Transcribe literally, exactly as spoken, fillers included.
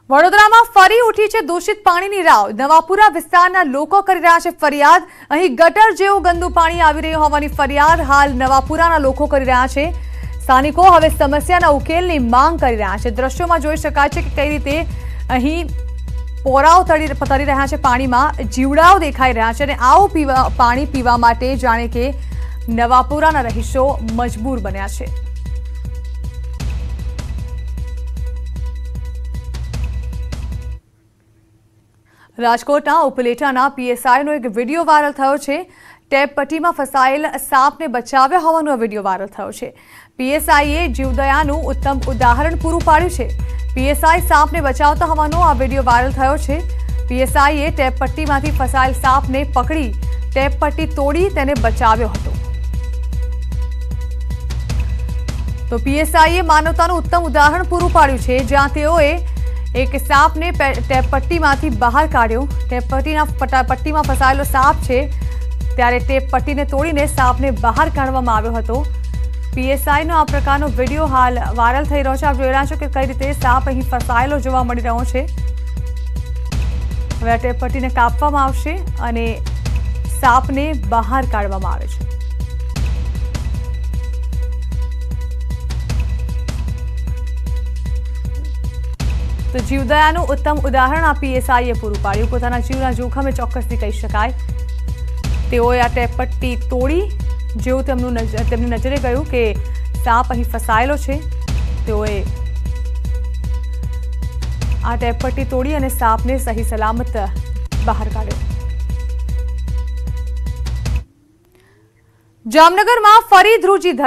વડોદરામાં ફરી ઉઠી છે દૂષિત પાણીની રાવ। નવાપુરા વિસ્તારના લોકો કરી રહ્યા છે ફરિયાદ। અહીં ગટર જેવું ગંદુ પાણી આવી રહ્યું હોવાની ફરિયાદ હાલ નવાપુરાના લોકો કરી રહ્યા છે। સ્થાનિકો હવે સમસ્યાના ઉકેલની માંગ કરી રહ્યા છે। દ્રશ્યોમાં જોઈ શકાય છે કે કઈ રીતે અહીં પોરાઓ તરી તરી રહ્યા છે, પાણીમાં જીવડાઓ દેખાઈ રહ્યા છે અને આવું પીવા પાણી પીવા માટે જાણે કે નવાપુરાના રહીશો મજબૂર બન્યા છે। રાજકોટના ઉપલેટાના પીએસઆઈનો એક વિડીયો વાયરલ થયો છે। ટેપ પટ્ટીમાં ફસાયેલ સાપને બચાવ્યા હોવાનો વિડીયો વાયરલ થયો છે। પીએસઆઈએ જીવદયાનું ઉત્તમ ઉદાહરણ પૂરું પાડ્યું છે। પીએસઆઈ સાપને બચાવતા હોવાનો આ વિડીયો વાયરલ થયો છે। પીએસઆઈએ ટેપ પટ્ટીમાંથી ફસાયેલ સાપને પકડી ટેપ પટ્ટી તોડી તેને બચાવ્યો હતો। તો પીએસઆઈએ માનવતાનું ઉત્તમ ઉદાહરણ પૂરું પાડ્યું છે, જ્યાં તેઓએ એક સાપને ટેપ પટ્ટીમાંથી બહાર કાઢ્યો। ટેપ પટ્ટીના પટ્ટીમાં ફસાયેલો સાપ છે, ત્યારે ટેપ પટ્ટીને તોડીને સાપને બહાર કાઢવામાં આવ્યો હતો। પીએસઆઈનો આ પ્રકારનો વિડીયો હાલ વાયરલ થઈ રહ્યો છે। આપ જોઈ રહ્યા છો કે કઈ રીતે સાપ અહીં ફસાયેલો જોવા મળી રહ્યો છે। હવે આ ટેપ પટ્ટીને કાપવામાં આવશે અને સાપને બહાર કાઢવામાં આવે છે। તો જીવદયાનું ઉત્તમ ઉદાહરણ આ પીએસઆઈએ પૂરું પાડ્યું। પોતાના જીવના જોખમે ચોક્કસથી કહી શકાય। તેઓએ આ ટેપ પટ્ટી તોડી, જેવું તેમનું તેમની નજરે ગયું કે સાપ અહીં ફસાયેલો છે, તેઓએ આ ટેપ પટ્ટી તોડી અને સાપને સહી સલામત બહાર કાઢ્યો। જામનગરમાં ફરી ધ્રુજી